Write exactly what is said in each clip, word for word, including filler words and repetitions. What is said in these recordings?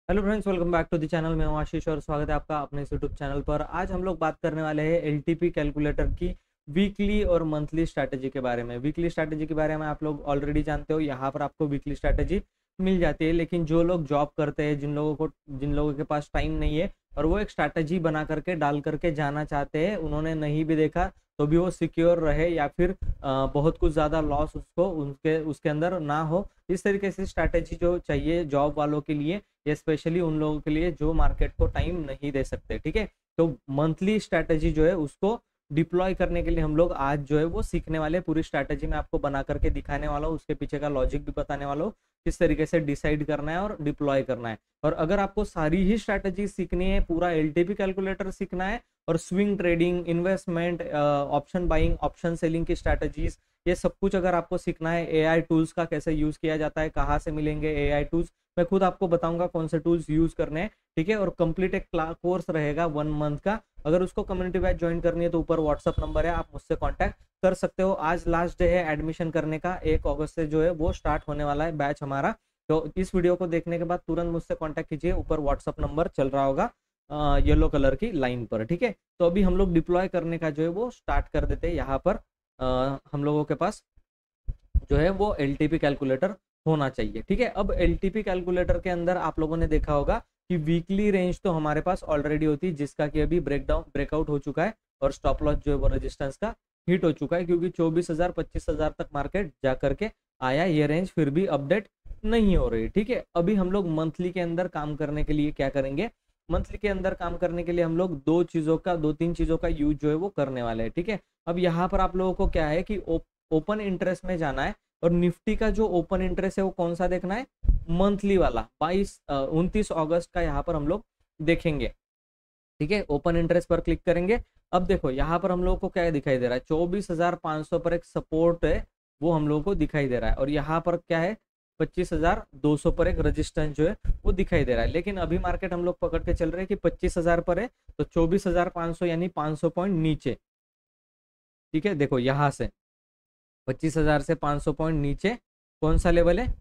Hello friends, welcome back to the channel. मैं हूं आशीष और स्वागत है आपका अपने इस यूट्यूब चैनल पर। आज हम लोग बात करने वाले हैं एलटीपी कैलकुलेटर की वीकली और मंथली स्ट्रैटेजी के बारे में। वीकली स्ट्रैटेजी के बारे में आप लोग ऑलरेडी जानते हो, यहाँ पर आपको वीकली स्ट्रैटेजी मिल जाती है। लेकिन जो लोग जॉब करते हैं, जिन लोगों को जिन लोगों के पास टाइम नहीं है और वो एक स्ट्रैटेजी बना करके डाल करके जाना चाहते हैं, उन्होंने नहीं भी देखा तो भी वो सिक्योर रहे या फिर आ, बहुत कुछ ज़्यादा लॉस उसको उनके उसके अंदर ना हो, इस तरीके से स्ट्रैटेजी जो चाहिए जॉब वालों के लिए, ये स्पेशली उन लोगों के लिए जो मार्केट को टाइम नहीं दे सकते। ठीक है, तो मंथली स्ट्रैटेजी जो है उसको डिप्लॉय करने के लिए हम लोग आज जो है वो सीखने वाले। पूरी स्ट्रैटेजी में आपको बना करके दिखाने वाला हूँ, उसके पीछे का लॉजिक भी बताने वाला हूँ, किस तरीके से डिसाइड करना है और डिप्लॉय करना है। और अगर आपको सारी ही स्ट्रैटेजी सीखनी है, पूरा एलटीपी कैलकुलेटर सीखना है और swing trading, investment, option buying, option selling की स्ट्रैटेजीज, ये सब कुछ अगर आपको सीखना है, एआई टूल्स का कैसे यूज किया जाता है, कहाँ से मिलेंगे एआई टूल्स, मैं खुद आपको बताऊंगा कौन से टूल्स यूज करने हैं। ठीक है, और कंप्लीट एक कोर्स रहेगा वन मंथ का। अगर उसको कम्युनिटी बैच ज्वाइन करनी है तो ऊपर व्हाट्सअप नंबर है, आप मुझसे कांटेक्ट कर सकते हो। आज लास्ट डे है एडमिशन करने का, एक अगस्त से जो है वो स्टार्ट होने वाला है बैच हमारा। तो इस वीडियो को देखने के बाद तुरंत मुझसे कांटेक्ट कीजिए, ऊपर व्हाट्सअप नंबर चल रहा होगा येलो कलर की लाइन पर। ठीक है, तो अभी हम लोग डिप्लॉय करने का जो है वो स्टार्ट कर देते हैं। यहाँ पर आ, हम लोगों के पास जो है वो एलटीपी कैलकुलेटर होना चाहिए। ठीक है, अब एलटीपी कैलकुलेटर के अंदर आप लोगों ने देखा होगा कि वीकली रेंज तो हमारे पास ऑलरेडी होती है, जिसका कि अभी ब्रेकडाउन ब्रेकआउट हो चुका है और स्टॉप लॉस जो है वो रेजिस्टेंस का हिट हो चुका है, क्योंकि चौबीस हजार पच्चीस हजार तक मार्केट जा करके आया। ये रेंज फिर भी अपडेट नहीं हो रही। ठीक है, अभी हम लोग मंथली के अंदर काम करने के लिए क्या करेंगे, मंथली के अंदर काम करने के लिए हम लोग दो चीजों का दो तीन चीजों का यूज जो है वो करने वाले हैं। ठीक है, अब यहाँ पर आप लोगों को क्या है कि ओपन इंटरेस्ट में जाना है और निफ्टी का जो ओपन इंटरेस्ट है वो कौन सा देखना है, मंथली वाला बाईस उनतीस अगस्त का यहाँ पर हम लोग देखेंगे। ठीक है, ओपन इंटरेस्ट पर क्लिक करेंगे। अब देखो यहाँ पर हम लोगों को क्या दिखाई दे रहा है, चौबीस हजार पांच सौ पर एक सपोर्ट है वो हम लोगों को दिखाई दे रहा है, और यहाँ पर क्या है पच्चीस हजार दो सौ पर एक रेजिस्टेंस जो है वो दिखाई दे रहा है। लेकिन अभी मार्केट हम लोग पकड़ के चल रहे हैं कि पच्चीस हजार पर है, तो चौबीस हजार पांच सौ यानी पांच सौ पॉइंट नीचे। ठीक है, देखो यहाँ से पच्चीस हजार से पांच सौ पॉइंट नीचे कौन सा लेवल है,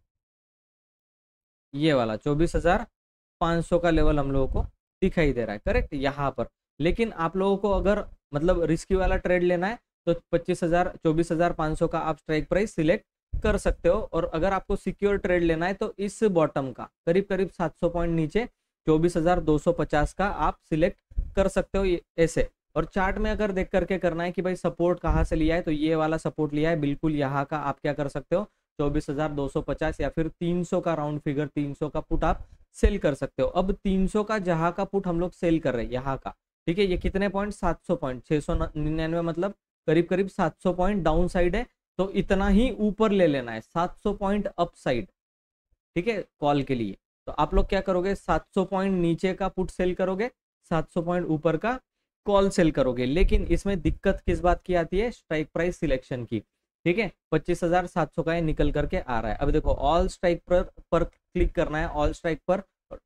ये वाला चौबीस हजार पांच सौ का लेवल हम लोगों को दिखाई दे रहा है। करेक्ट, यहाँ पर। लेकिन आप लोगों को अगर मतलब रिस्की वाला ट्रेड लेना है तो पच्चीस हजार चौबीस हजार पांच सौ का आप स्ट्राइक प्राइस सिलेक्ट कर सकते हो। और अगर आपको सिक्योर ट्रेड लेना है तो इस बॉटम का करीब करीब सात सौ पॉइंट नीचे चौबीस हजार दो सौ पचास का आप सिलेक्ट कर सकते हो ऐसे। और चार्ट में अगर देख करके करना है कि भाई सपोर्ट कहाँ से लिया है, तो ये वाला सपोर्ट लिया है बिल्कुल यहाँ का, आप क्या कर सकते हो चौबीस हजार दो सौ पचास या फिर तीन सौ का राउंड फिगर तीन सौ का पुट आप सेल कर सकते हो। अब तीन सौ का जहां का पुट हम लोग सेल कर रहे हैं यहाँ का, ठीक है, ये कितने पॉइंट सात सौ पॉइंट छह सौ निन्यानवे मतलब करीब करीब सात सौ पॉइंट डाउन साइड है, तो इतना ही ऊपर ले लेना है सात सौ पॉइंट अप साइड। ठीक है, कॉल के लिए तो आप लोग क्या करोगे, सात सौ पॉइंट नीचे का पुट सेल करोगे, सात सौ पॉइंट ऊपर का कॉल सेल करोगे। लेकिन इसमें दिक्कत किस बात की आती है, स्ट्राइक प्राइस सिलेक्शन की। ठीक है, पच्चीस हजार सात सौ का निकल करके आ रहा है। अब देखो ऑल स्ट्राइक पर पर क्लिक करना है, ऑल स्ट्राइक पर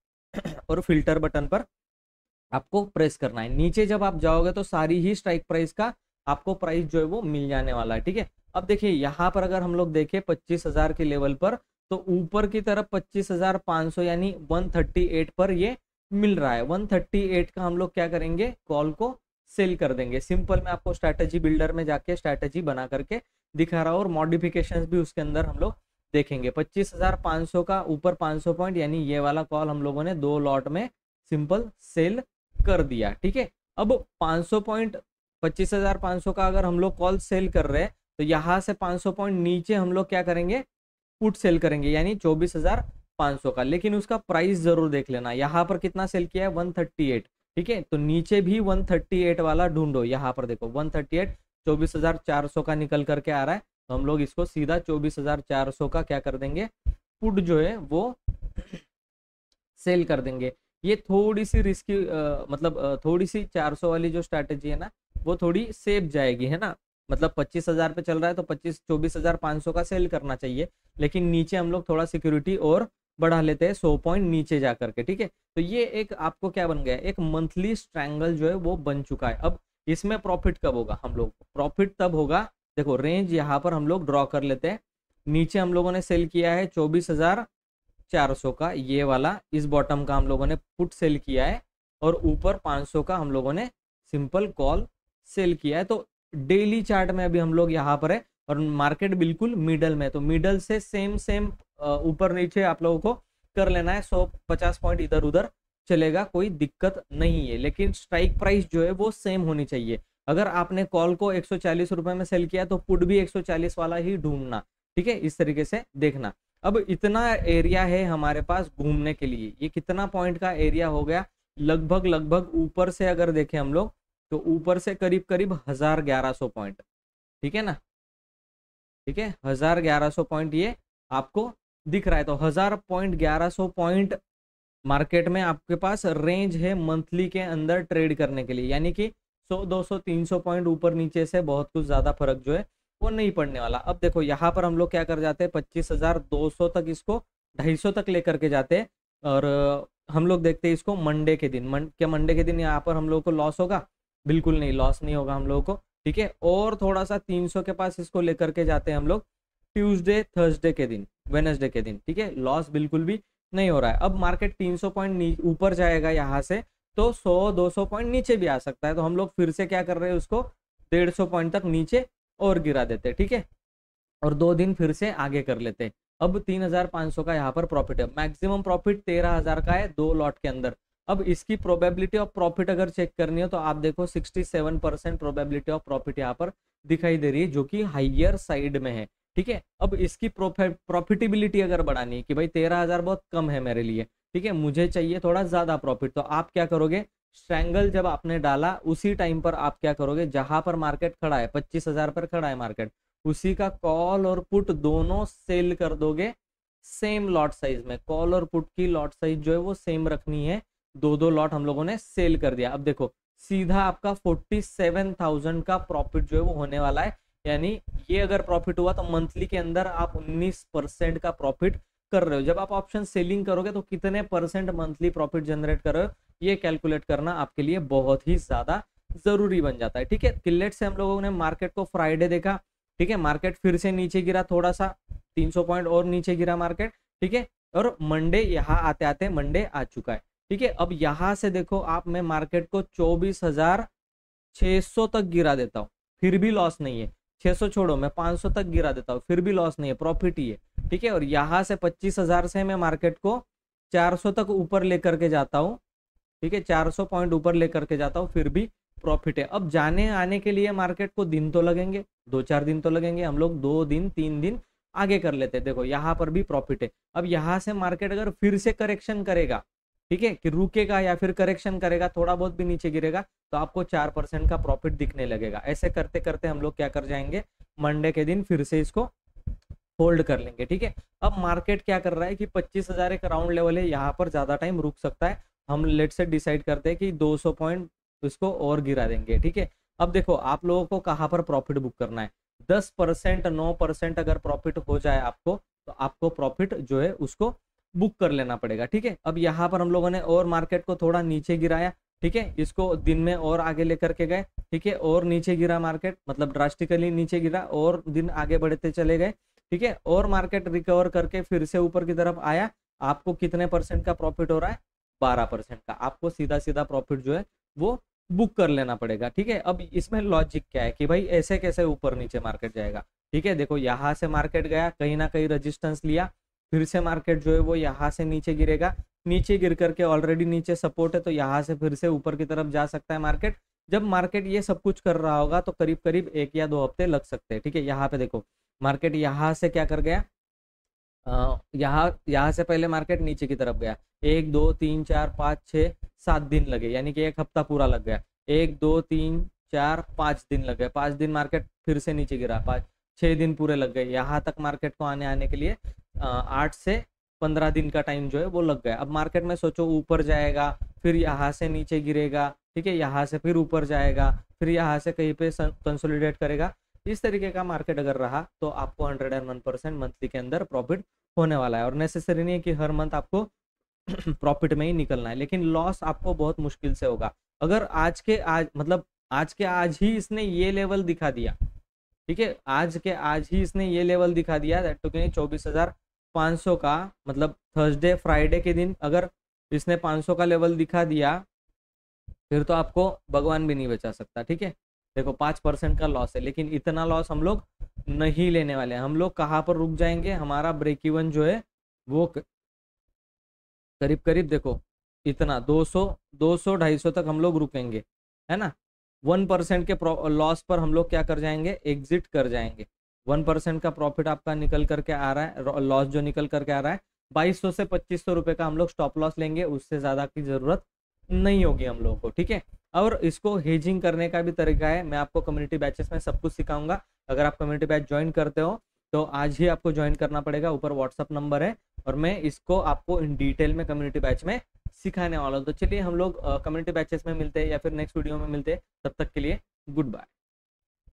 और फिल्टर बटन पर आपको प्रेस करना है। नीचे जब आप जाओगे तो सारी ही स्ट्राइक प्राइस का आपको प्राइस जो है वो मिल जाने वाला है। ठीक है, अब देखिए यहाँ पर अगर हम लोग देखें पच्चीस हजार के लेवल पर, तो ऊपर की तरफ पच्चीस हजार पांच सौ यानी एक सौ अड़तीस पर ये मिल रहा है। एक सौ अड़तीस का हम लोग क्या करेंगे, कॉल को सेल कर देंगे। सिंपल मैं आपको स्ट्रैटेजी बिल्डर में जाके स्ट्रैटेजी बना करके दिखा रहा हूँ और मॉडिफिकेशंस भी उसके अंदर हम लोग देखेंगे। पच्चीस हजार पांच सौ का ऊपर पांच सौ पॉइंट यानी ये वाला कॉल हम लोगों ने दो लॉट में सिंपल सेल कर दिया। ठीक है, अब पांच सौ पॉइंट पच्चीस हजार पांच सौ का अगर हम लोग कॉल सेल कर रहे हैं तो यहां से पांच सौ पॉइंट नीचे हम लोग क्या करेंगे, पुट सेल करेंगे यानी चौबीस हजार पांच सौ का। लेकिन उसका प्राइस जरूर देख लेना, यहाँ पर कितना सेल किया है एक सौ अड़तीस। ठीक है, तो नीचे भी एक सौ अड़तीस वाला ढूंढो। यहाँ पर देखो एक सौ अड़तीस चौबीस हजार चार सौ का निकल करके आ रहा है, तो हम लोग इसको सीधा चौबीस हजार चार सौ का क्या कर देंगे, पुट जो है वो सेल कर देंगे। ये थोड़ी सी रिस्की मतलब आ, थोड़ी सी चार सौ वाली जो स्ट्रैटेजी है ना वो थोड़ी सेफ जाएगी, है ना। मतलब पच्चीस हजार पे चल रहा है तो पच्चीस चौबीस हजार पांच सौ का सेल करना चाहिए, लेकिन नीचे हम लोग थोड़ा सिक्योरिटी और बढ़ा लेते हैं सौ पॉइंट नीचे जा करके। ठीक है, तो ये एक आपको क्या बन गया, एक मंथली स्ट्रैंगल जो है वो बन चुका है। अब इसमें प्रॉफिट कब होगा, हम लोग प्रॉफिट तब होगा, देखो रेंज यहाँ पर हम लोग ड्रॉ कर लेते हैं। नीचे हम लोगों ने सेल किया है चौबीस हजार चार सौ का ये वाला इस बॉटम का हम लोगों ने पुट सेल किया है और ऊपर पाँच सौ का हम लोगों ने सिंपल कॉल सेल किया है। तो डेली चार्ट में अभी हम लोग यहाँ पर है और मार्केट बिल्कुल मिडल में, तो मिडल से सेम सेम ऊपर नीचे आप लोगों को कर लेना है। सौ पचास पॉइंट इधर उधर चलेगा, कोई दिक्कत नहीं है, लेकिन स्ट्राइक प्राइस जो है वो सेम होनी चाहिए। अगर आपने कॉल को एक सौ चालीस रुपए में सेल किया तो पुट भी एक सौ चालीस वाला ही ढूंढना, ठीक है, इस तरीके से देखना। अब इतना एरिया है हमारे पास घूमने के लिए, ये कितना पॉइंट का एरिया हो गया, लगभग लगभग ऊपर से अगर देखें हम लोग तो ऊपर से करीब करीब हजार ग्यारह सौ पॉइंट, ठीक है ना, ठीक है, हजार ग्यारह सौ पॉइंट ये आपको दिख रहा है। तो हजार पॉइंट ग्यारह सौ पॉइंट मार्केट में आपके पास रेंज है मंथली के अंदर ट्रेड करने के लिए, यानी कि सौ दो सौ तीन सौ पॉइंट ऊपर नीचे से बहुत कुछ ज्यादा फर्क जो है वो नहीं पड़ने वाला। अब देखो यहाँ पर हम लोग क्या कर जाते हैं, पच्चीस हजार दो सौ तक इसको ढाई सौ तक लेकर के जाते हैं और हम लोग देखते हैं इसको मंडे के दिन। मन, क्या मंडे के दिन यहाँ पर हम लोग को लॉस होगा? बिल्कुल नहीं, लॉस नहीं होगा हम लोगों को, ठीक है। और थोड़ा सा तीन सौ के पास इसको लेकर के जाते हैं हम लोग ट्यूसडे थर्सडे के दिन, वेडनेसडे के दिन, ठीक है, लॉस बिल्कुल भी नहीं हो रहा है। अब मार्केट तीन सौ पॉइंट ऊपर जाएगा यहाँ से तो सौ दो सौ पॉइंट नीचे भी आ सकता है, तो हम लोग फिर से क्या कर रहे हैं, उसको डेढ़ सौ पॉइंट तक नीचे और गिरा देते, ठीक है, और दो दिन फिर से आगे कर लेते। अब तीन हजार पाँच सौ का यहाँ पर प्रॉफिट है, मैक्सिमम प्रॉफिट तेरह हजार का है दो लॉट के अंदर। अब इसकी प्रोबेबिलिटी ऑफ प्रॉफिट अगर चेक करनी हो तो आप देखो सड़सठ परसेंट प्रोबेबिलिटी ऑफ प्रॉफिट यहाँ पर दिखाई दे रही है, जो कि हाइयर साइड में है, ठीक है। अब इसकी प्रॉफिटेबिलिटी अगर बढ़ानी है कि भाई तेरह हजार बहुत कम है मेरे लिए, ठीक है, मुझे चाहिए थोड़ा ज्यादा प्रॉफिट, तो आप क्या करोगे, स्ट्रैंगल जब आपने डाला उसी टाइम पर आप क्या करोगे, जहां पर मार्केट खड़ा है पच्चीस हजार पर खड़ा है मार्केट, उसी का कॉल और पुट दोनों सेल कर दोगे सेम लॉट साइज में। कॉल और पुट की लॉट साइज जो है वो सेम रखनी है, दो दो लॉट हम लोगों ने सेल कर दिया। अब देखो सीधा आपका फोर्टी सेवन थाउजेंड का प्रॉफिट जो है वो होने वाला है, यानी ये अगर प्रॉफिट हुआ तो मंथली के अंदर आप उन्नीस परसेंट का प्रॉफिट कर रहे हो। जब आप ऑप्शन सेलिंग करोगे तो कितने परसेंट मंथली प्रॉफिट जनरेट कर रहे हो, ये कैलकुलेट करना आपके लिए बहुत ही ज्यादा जरूरी बन जाता है, ठीक है। किलेट से हम लोगों ने मार्केट को फ्राइडे देखा, ठीक है, मार्केट फिर से नीचे गिरा, थोड़ा सा तीन सौ पॉइंट और नीचे गिरा मार्केट, ठीक है, और मंडे यहाँ आते आते मंडे आ चुका है, ठीक है। अब यहां से देखो आप, मैं मार्केट को चौबीस हजार छह सौ तक गिरा देता हूँ, फिर भी लॉस नहीं है, छह सौ छोड़ो मैं पाँच सौ तक गिरा देता हूँ, फिर भी लॉस नहीं है, प्रॉफिट ही है, ठीक है। और यहाँ से पच्चीस हजार से मैं मार्केट को चार सौ तक ऊपर लेकर के जाता हूँ, ठीक है, चार सौ पॉइंट ऊपर लेकर के जाता हूँ, फिर भी प्रॉफिट है। अब जाने आने के लिए मार्केट को दिन तो लगेंगे, दो चार दिन तो लगेंगे, हम लोग दो दिन तीन दिन आगे कर लेते हैं। देखो यहाँ पर भी प्रॉफिट है। अब यहाँ से मार्केट अगर फिर से करेक्शन करेगा, ठीक है, कि रुकेगा या फिर करेक्शन करेगा, थोड़ा बहुत भी नीचे गिरेगा, तो आपको चार परसेंट का प्रॉफिट दिखने लगेगा। ऐसे करते करते हम लोग क्या कर जाएंगे, मंडे के दिन फिर से इसको होल्ड कर लेंगे, ठीक है। अब मार्केट क्या कर रहा है कि पच्चीस हजार एक राउंड लेवल है, यहाँ पर ज्यादा टाइम रुक सकता है, हम लेट से डिसाइड करते हैं कि दो सौ पॉइंट इसको और गिरा देंगे, ठीक है। अब देखो आप लोगों को कहाँ पर प्रॉफिट बुक करना है, दस परसेंट नौ परसेंट अगर प्रॉफिट हो जाए आपको, तो आपको प्रॉफिट जो है उसको बुक कर लेना पड़ेगा, ठीक है। अब यहाँ पर हम लोगों ने और मार्केट को थोड़ा नीचे गिराया, ठीक है, इसको दिन में और आगे लेकर के गए, ठीक है, और नीचे गिरा मार्केट, मतलब ड्रास्टिकली नीचे गिरा और दिन आगे बढ़ते चले गए, ठीक है, और मार्केट रिकवर करके फिर से ऊपर की तरफ आया। आपको कितने परसेंट का प्रॉफिट हो रहा है, बारह परसेंट का। आपको सीधा सीधा प्रॉफिट जो है वो बुक कर लेना पड़ेगा, ठीक है। अब इसमें लॉजिक क्या है कि भाई ऐसे कैसे ऊपर नीचे मार्केट जाएगा, ठीक है। देखो यहाँ से मार्केट गया, कहीं ना कहीं रेजिस्टेंस लिया, फिर से मार्केट जो है वो यहाँ से नीचे गिरेगा, नीचे गिर करके ऑलरेडी नीचे सपोर्ट है, तो यहाँ से फिर से ऊपर की तरफ जा सकता है मार्केट। जब मार्केट ये सब कुछ कर रहा होगा तो करीब करीब एक या दो हफ्ते लग सकते हैं, ठीक है। यहाँ पे देखो मार्केट यहाँ से क्या कर गया, यहाँ यहाँ से पहले मार्केट नीचे की तरफ गया, एक दो तीन चार पाँच छः सात दिन लगे, यानी कि एक हफ्ता पूरा लग गया, एक दो तीन चार पाँच दिन लग गए, पाँच दिन मार्केट फिर से नीचे गिरा, पाँच छः दिन पूरे लग गए, यहाँ तक मार्केट को आने आने के लिए आठ से पंद्रह दिन का टाइम जो है वो लग गया। अब मार्केट में सोचो ऊपर जाएगा, फिर यहाँ से नीचे गिरेगा, ठीक है, यहाँ से फिर ऊपर जाएगा, फिर यहाँ से कहीं पे कंसोलिडेट करेगा, इस तरीके का मार्केट अगर रहा तो आपको hundred and one percent monthly के अंदर प्रॉफिट होने वाला है। और नेसेसरी नहीं है कि हर मंथ आपको प्रॉफिट में ही निकलना है, लेकिन लॉस आपको बहुत मुश्किल से होगा। अगर आज के आज मतलब आज के आज ही इसने ये लेवल दिखा दिया, ठीक है, आज के आज ही इसने ये लेवल दिखा दिया दैट टू चौबीस हजार पाँच सौ का, मतलब थर्सडे फ्राइडे के दिन अगर इसने पाँच सौ का लेवल दिखा दिया, फिर तो आपको भगवान भी नहीं बचा सकता। ठीक है, देखो पाँच परसेंट का लॉस है, लेकिन इतना लॉस हम लोग नहीं लेने वाले। हम लोग कहाँ पर रुक जाएंगे, हमारा ब्रेक इवन जो है वो करीब करीब देखो इतना दो सौ दो सौ ढाई सौ तक हम लोग रुकेंगे, है ना। वन परसेंट के लॉस पर हम लोग क्या कर जाएंगे, एग्जिट कर जाएंगे। वन परसेंट का प्रॉफिट आपका निकल करके आ रहा है, लॉस जो निकल करके आ रहा है बाईस सौ से पच्चीस सौ रुपए का हम लोग स्टॉप लॉस लेंगे, उससे ज्यादा की जरूरत नहीं होगी हम लोगों को। ठीक है, और इसको हेजिंग करने का भी तरीका है, मैं आपको कम्युनिटी बैचेस में सब कुछ सिखाऊंगा। अगर आप कम्युनिटी बैच ज्वाइन करते हो तो आज ही आपको ज्वाइन करना पड़ेगा, ऊपर व्हाट्सअप नंबर है, और मैं इसको आपको इन डिटेल में कम्युनिटी बैच में सिखाने वाला हूँ। तो चलिए हम लोग कम्युनिटी बैचेस में मिलते हैं या फिर नेक्स्ट वीडियो में मिलते हैं, तब तक के लिए गुड बाय।